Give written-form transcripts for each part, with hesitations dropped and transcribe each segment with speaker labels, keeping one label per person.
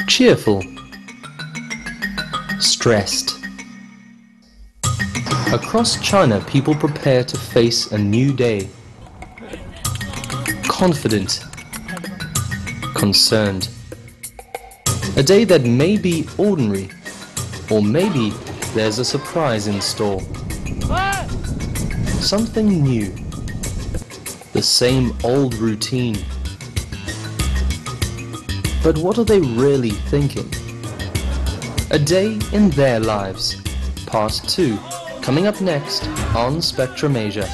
Speaker 1: cheerful, stressed. Across China, people prepare to face a new day. Confident, concerned. A day that may be ordinary, or maybe there's a surprise in store. Something new. The same old routine. But what are they really thinking? A day in their lives. Part 2. Coming up next on Spectrum Asia.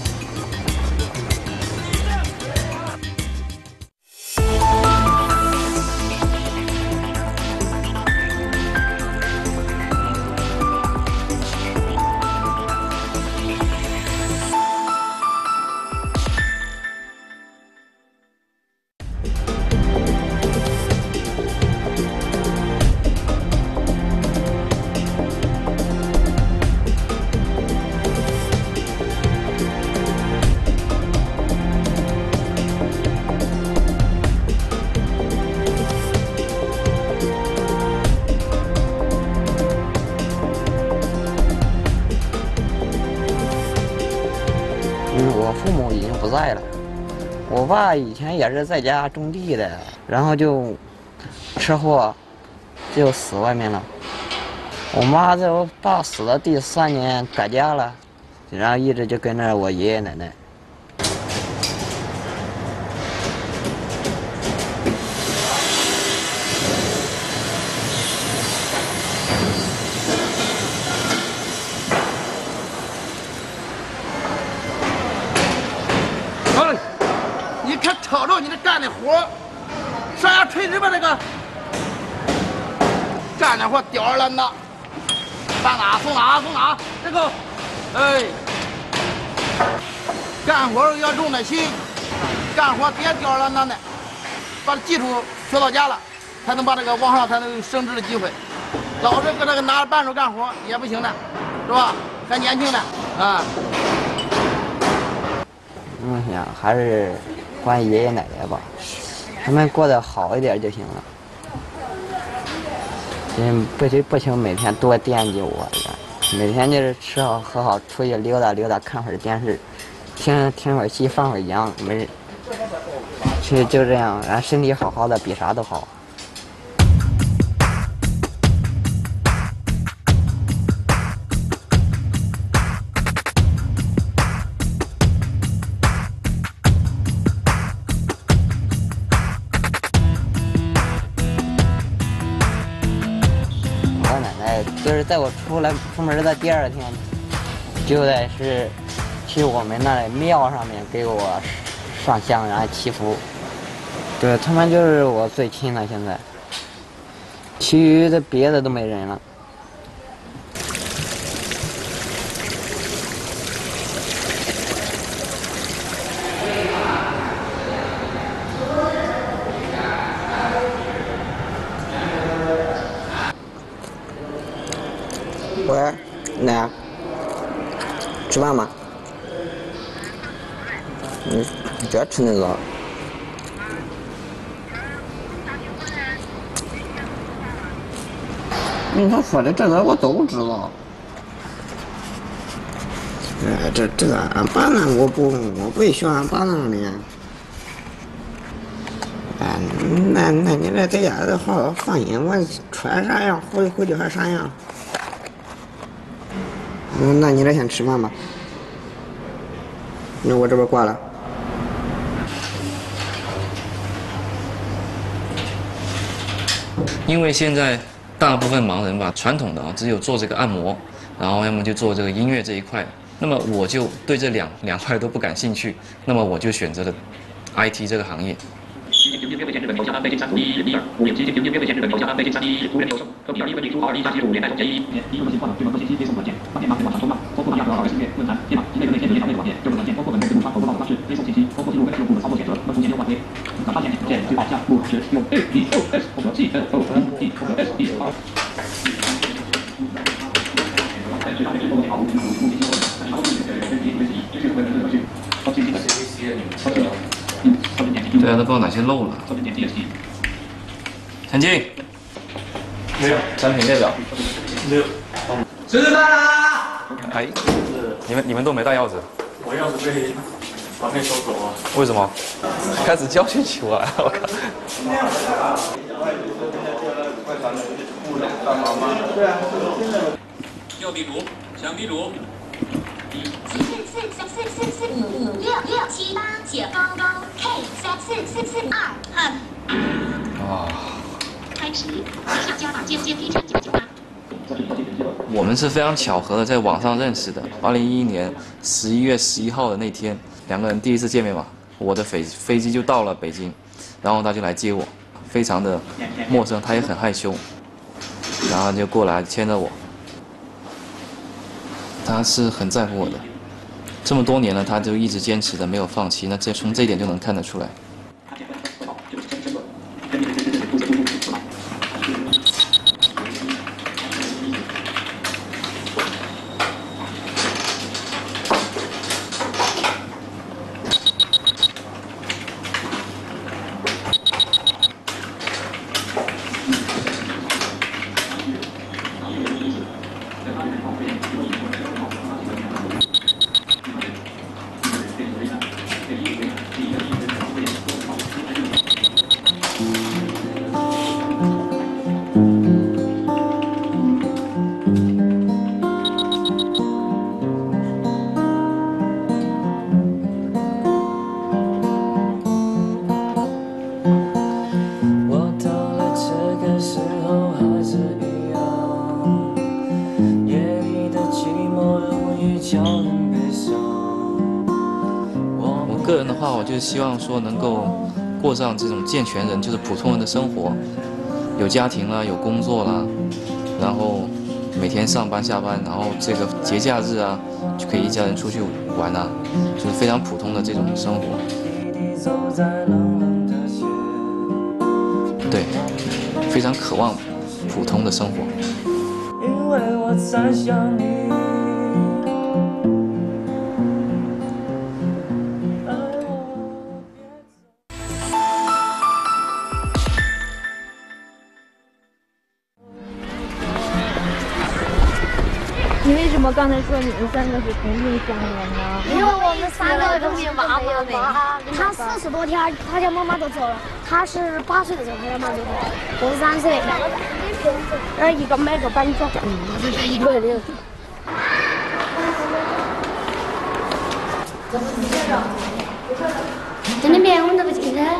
Speaker 2: 我父母已经不在了，我爸以前也是在家种地的，然后就车祸就死外面了。我妈在我爸死的第3年改嫁了，然后一直就跟着我爷爷奶奶。
Speaker 3: 瞅瞅你这干的活，上下垂直吧这个，干的活吊儿郎当，上哪送哪送哪，这个，哎，干活要用点心，干活别吊儿郎当的，把基础学到家了，才能把这个往上才能有升职的机会。老是搁这个拿着扳手干活也不行的，是吧？还年轻呢，啊。
Speaker 2: 梦想还是还爷爷奶奶吧，他们过得好一点就行了。不行，每天多惦记我一样，每天就是吃好喝好，出去溜达溜达，看会儿电视，听会儿戏，放会儿羊，没，就这样，然后身体好好的，比啥都好。就是在我出门的第2天，就得是去我们那庙上面给我上香，然后祈福。对他们就是我最亲的，现在，其余的别的都没人了。喂，奶，吃饭吗？你别吃那个。你他说的这个我都知道。这个俺爸呢，我不喜欢俺爸那的。那你这在家好好放心，我穿啥样回去还啥样。那你这先吃饭吧。那我这边挂了。
Speaker 4: 因为现在大部分盲人吧，传统的只有做这个按摩，然后要么就做这个音乐这一块。那么我就对这两块都不感兴趣，那么我就选择了 IT 这个行业。约会前日本投降安倍晋三125.7约会前日本投降安倍晋三1无人留守，科比2-1被输2-1-85连带总结1。一个新换了，对网信息接送软件，软件码对网上通话，包括2号2月论坛解码，因为内天有内网页，这个软件包括本人对发投播报的方式，接送信息，包括记录跟用户的操作选择，和图解优化推。转发键键最好下目使用 ABOS 或者 GNOME 或者 SDR。对啊，都不知道哪些漏了。陈静，
Speaker 5: 没有。
Speaker 4: 产品列表。
Speaker 5: 没有。
Speaker 6: 吃饭啦！
Speaker 4: 哎，你们都没带钥匙？
Speaker 5: 我钥匙被把妹收走了。
Speaker 4: 为什么？开始教训起我来了，我靠！
Speaker 7: 右壁炉，墙壁炉。444455667写方包 K34442恨。
Speaker 4: 啊。
Speaker 7: 开始，上加把键批成998。
Speaker 4: 我们是非常巧合的在网上认识的。2011年11月11号的那天，两个人第一次见面嘛，我的飞机就到了北京，然后他就来接我，非常的陌生，他也很害羞，然后就过来牵着我。他是很在乎我的，这么多年了，他就一直坚持的没有放弃，那从这一点就能看得出来。我个人的话，我就希望说能够过上这种健全人，就是普通人的生活，有家庭啦，有工作啦，然后每天上班下班，然后这个节假日啊，就可以一家人出去玩啊，就是非常普通的这种生活。对，非常渴望普通的生活。因为我在想你。
Speaker 8: 你为什么刚才说你们三个是同病相怜呢？
Speaker 9: 因为我们三个都是妈妈没。他40多天，他家妈妈都走了。他是8岁的时候，他家妈就走了。我是3岁。一个买个板砖，就是一个人。在那边我们都不进去。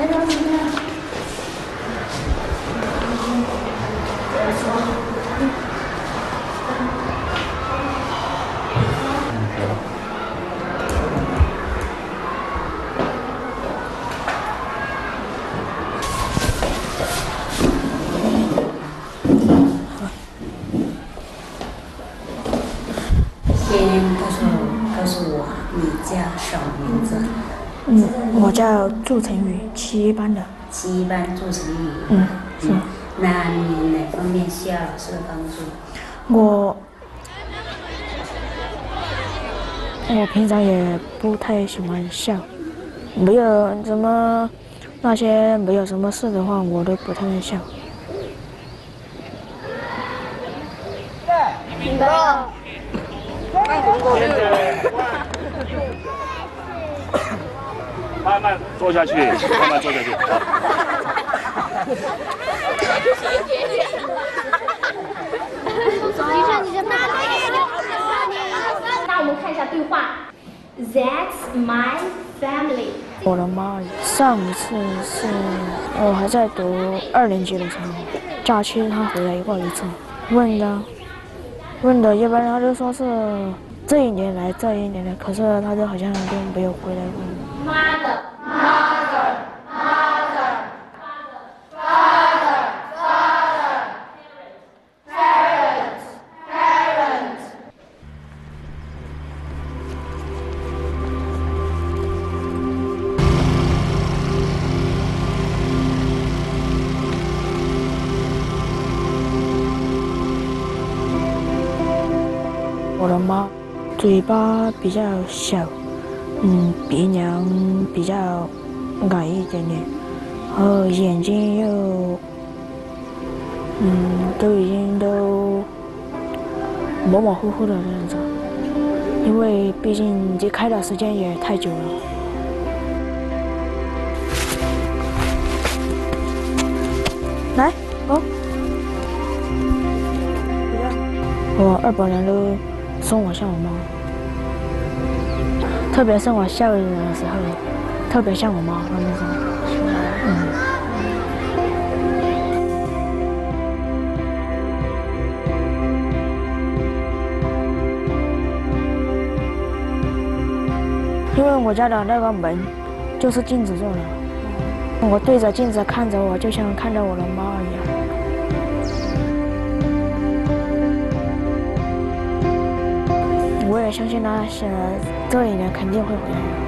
Speaker 10: 告诉我你叫什么名字？
Speaker 8: 我叫祝成宇，7班的。
Speaker 10: 7班祝成宇。
Speaker 8: 是。
Speaker 10: 那你哪方面需要老师的帮助？
Speaker 8: 我平常也不太喜欢笑，没有什么事的话，我都不太会笑。
Speaker 5: 慢慢坐下去，慢慢坐下去。
Speaker 9: 那我们看一下对话。That's my family。
Speaker 8: 我的妈！上一次是我还在读2年级的时候，假期他回来过一次，问的，一般他就说是这一年来，可是他就好像就没有回来过。
Speaker 9: Mother。
Speaker 8: 我的妈，嘴巴比较小，鼻梁比较矮一点点，然后眼睛又， 都已经都模模糊糊的这样子，因为毕竟离开的时间也太久了。来，哦，我200人都送我像我妈，特别是我校园的时候，特别像我妈的那种。因为我家的那个门就是镜子做的，我对着镜子看着我，就像看着我的妈一样。我也相信他这一年肯定会回来的。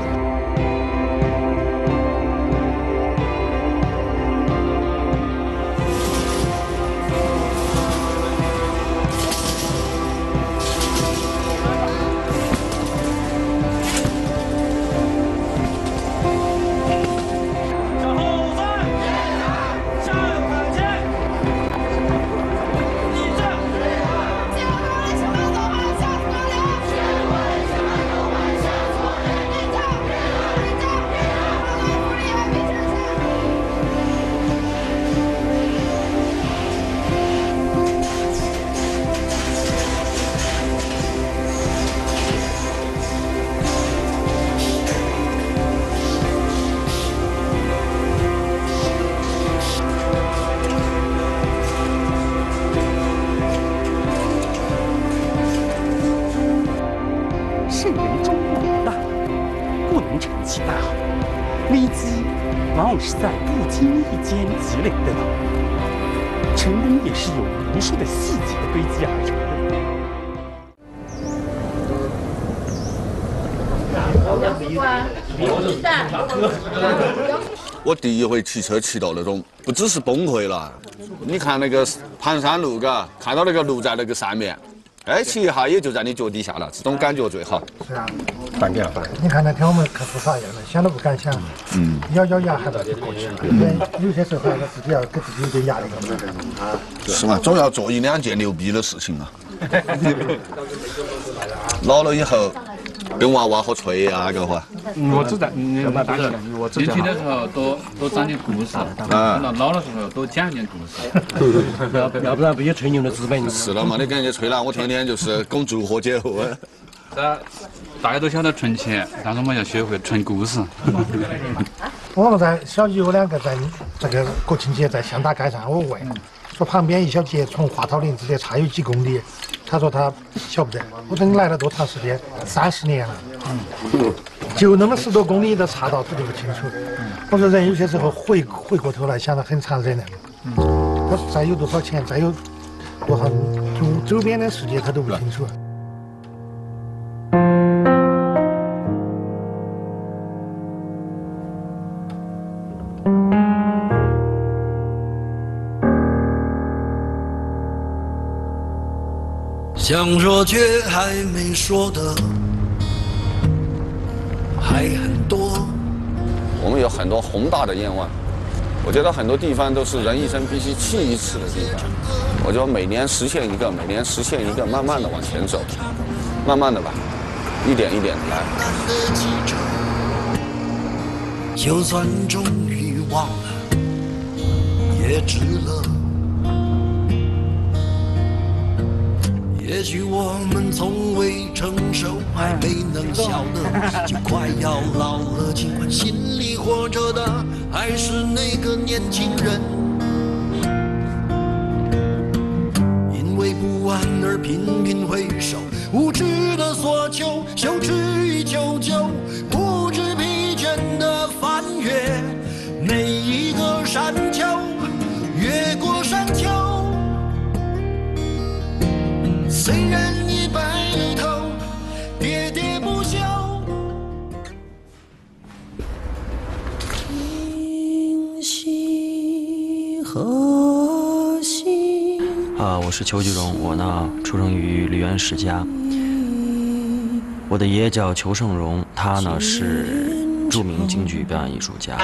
Speaker 11: 圣人终广大，不能成其大好。危机往往是在不经意间积累的。成功也是由无数的细节堆积而成的。
Speaker 12: 我第一回骑车骑到那种，不只是崩溃了。你看那个盘山路，嘎，看到那个路在那个上面。哎，骑一下也就在你脚底下了，这种感觉最好。
Speaker 13: 是啊，换电换。你看那天我们克服啥样的，想都不敢想。咬牙还到过去。有些时候还是自己要给自己有点压力。
Speaker 12: 是嘛，总要做1、2件牛逼的事情啊。老了以后，跟娃娃好吹啊，那个话。
Speaker 5: 我知道，我年轻的时候多讲点故事，老的时候多讲点故事。
Speaker 13: 要不然不也吹牛的资本。
Speaker 12: 是了嘛，你跟人家吹了，我天天就是拱祝贺节后。
Speaker 5: 大家都晓得存钱，但是我们要学会存故事。
Speaker 13: 我们在小姨有2个在这个国庆节在香达街上，我问说旁边一小节从华涛林直接差有几公里，他说他晓不得。我说你来了多长时间？30年了。就那么10多公里的岔道，他都不清楚。我说人有些时候回过头来想得很残忍的。他说再有多少钱，再有多少周边的世界，他都不清楚。
Speaker 14: 想说却还没说的还很多。
Speaker 12: 我们有很多宏大的愿望，我觉得很多地方都是人一生必须去一次的地方。我就每年实现一个，每年实现一个，慢慢的往前走，慢慢的吧，一点一点的来。
Speaker 14: 就算终于忘了，也值了。也许我们从未成熟，还没能晓得，就快要老了。尽管心里活着的还是那个年轻人，因为不安而频频回首，无知的索求，羞耻与求救，不知疲倦的翻越每一个山丘，越过山丘。虽然已白了头，喋喋不休。今夕何夕？
Speaker 15: 我是邱菊荣，我呢出生于梨园世家。我的爷爷叫邱胜荣，他呢是著名京剧表演艺术家。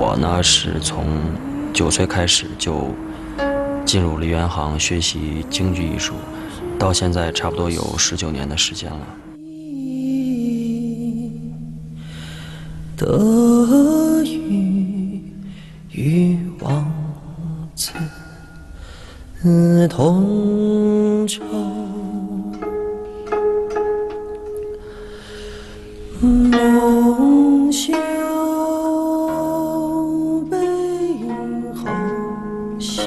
Speaker 15: 我呢是从9岁开始就进入梨园行学习京剧艺术，到现在差不多有19年的时间了。
Speaker 14: 得与王子同舟，梦晓背后行。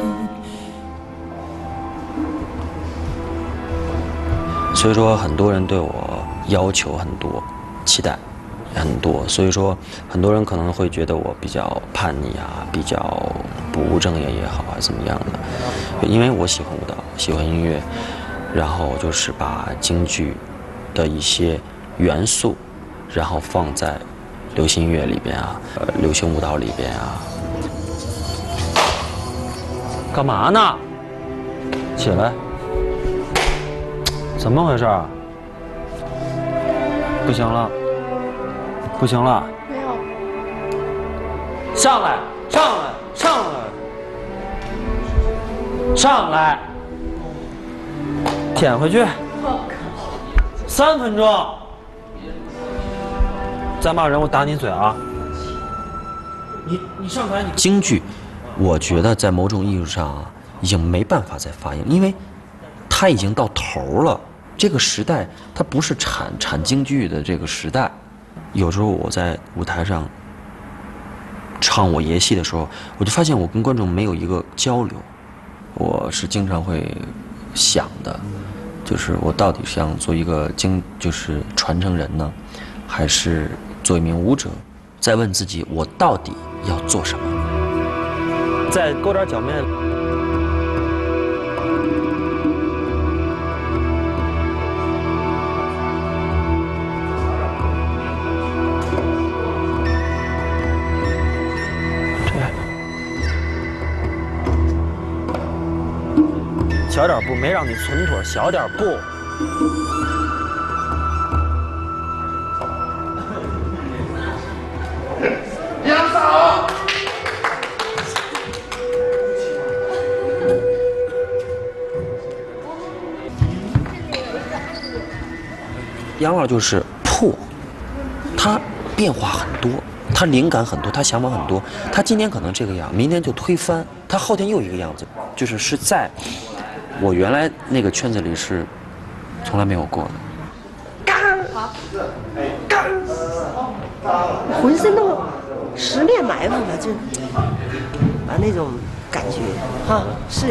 Speaker 15: 所以说，很多人对我要求很多，期待很多，所以说很多人可能会觉得我比较叛逆啊，比较不务正业也好啊，怎么样的？因为我喜欢舞蹈，喜欢音乐，然后就是把京剧的一些元素，然后放在流行音乐里边啊，流行舞蹈里边啊。干嘛呢？起来！怎么回事？不行了！不行了！
Speaker 9: 没有。
Speaker 15: 上来！上来！上来！上来！舔回去。3分钟。再骂人我打你嘴啊！你上台你。京剧，我觉得在某种意义上啊，已经没办法再发扬，因为它已经到头了。这个时代，它不是产京剧的这个时代。有时候我在舞台上唱我爷戏的时候，我就发现我跟观众没有一个交流。我是经常会想的，就是我到底是想做一个就是传承人呢，还是做一名舞者？再问自己，我到底要做什么？再勾点脚面。小点步，没让你存腿，小点步。
Speaker 3: 杨嫂，
Speaker 15: 杨老就是破，他变化很多，他灵感很多，他想法很多。他今天可能这个样，明天就推翻，他后天又一个样子，是在我原来那个圈子里是从来没有过的。
Speaker 16: 浑身都10面埋伏了，就把那种感觉哈是。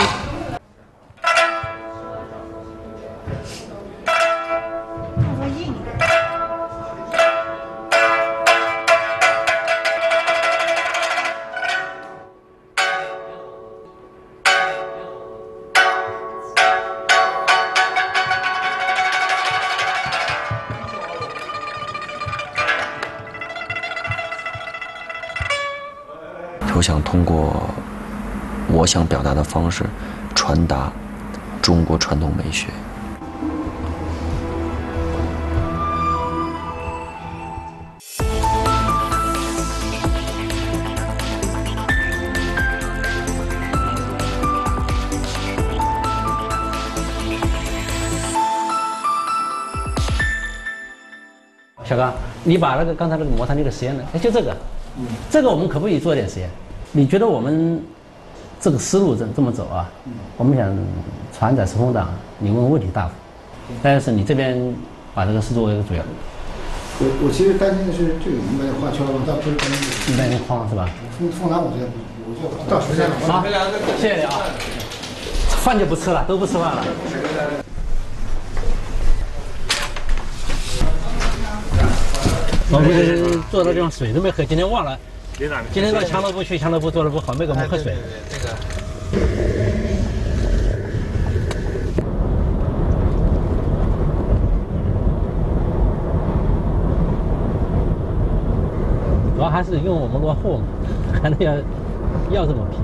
Speaker 15: 我想通过我想表达的方式，传达中国传统美学。
Speaker 17: 小刚，你把那个刚才那个摩擦力的实验呢？哎，就这个，这个我们可不可以做点实验？你觉得我们这个思路这么走啊？我们想传载时空档，你问问题大，但是你这边把这个视作为一个主要。
Speaker 13: 我其实担心的是这个应该画圈了，倒不是担心。
Speaker 17: 应该框是吧？
Speaker 13: 凤南我就到时间了。
Speaker 17: 好，谢谢你啊。饭就不吃了，都不吃饭了。我们坐到地方水都没喝，今天忘了。今天到强乐部去，强乐部做的不好，没给我们喝水。主要还是用我们落后嘛，还能要这么拼。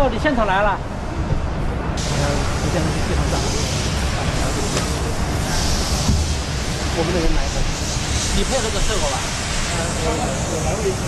Speaker 17: 到你现场来了。时间是非常早。我们的人来的，你配合着伺候吧。我来回。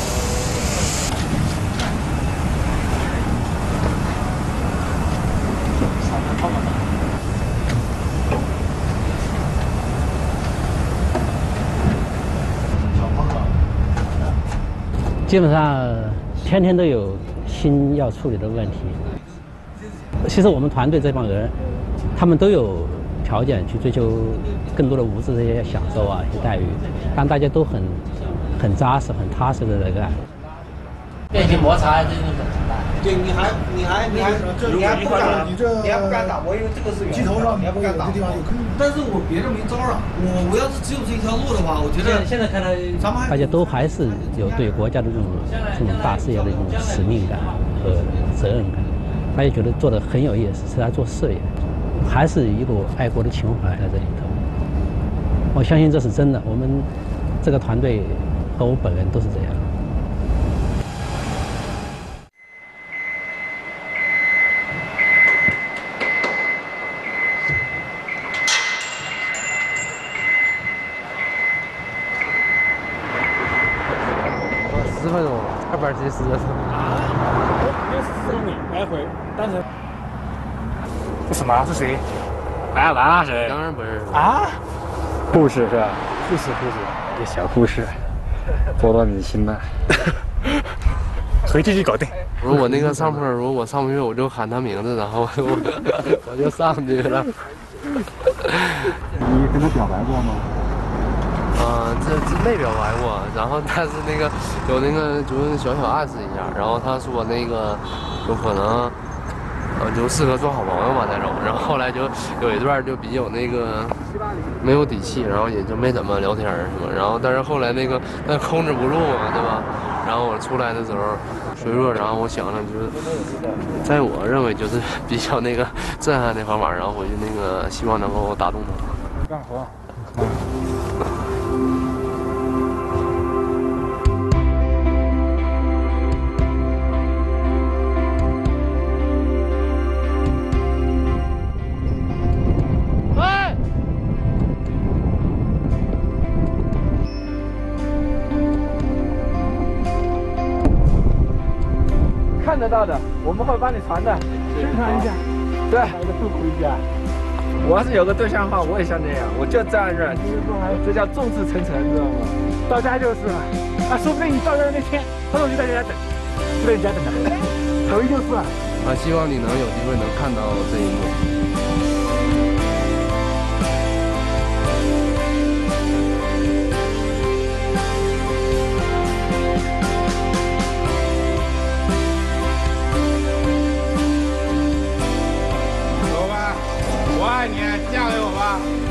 Speaker 17: 基本上天天都有新要处理的问题。其实我们团队这帮人，他们都有条件去追求更多的物质这些享受啊、一些待遇，但大家都很扎实、很踏实的在干。变形摩擦这种很大。对，你还不敢，你还不敢打，我以为这个是鸡头上，你还不敢打。但是我别的没招啊，我要是只有这条路的话，我觉得现在看来，大家都还是有对国家的这种大事业的这种使命感和责任感，大家觉得做得很有意思，是在做事业，还是一股爱国的情怀在这里头。我相信这是真的，我们这个团队和我本人都是这样。10分钟，270多分。60公里来回，单程。这什么？是谁？完了谁？当然不是。啊？护士是吧？护士，这小护士，捉到你心了。回去就搞定。
Speaker 18: 如果那个上坡，如果我上不去，我就喊他名字，然后我就上去了。
Speaker 19: 你跟他表白过吗？
Speaker 18: 这没表白过，然后但是那个有那个就是小暗示一下，然后他说那个有可能，就适合做好朋友吧那种，然后后来就有一段就比较那个没有底气，然后也就没怎么聊天什么，然后但是后来那个控制不住嘛，对吧？然后我出来的时候水弱，然后我想了就是，在我认为就是比较那个震撼的方法，然后回去那个希望能够打动他。
Speaker 19: 干活。
Speaker 20: 看得到的，我们会帮你传的，宣传一下。对，来个祝福一下。我要是有个对象的话，我也像这样，我就这样认，这叫众志成城，知道吗？到家就是了。说不定你到家那天，他说我就在家等，就在你家等他。头一就是了。
Speaker 18: 希望你能有机会能看到这一幕。
Speaker 20: 我爱你，嫁给我吧。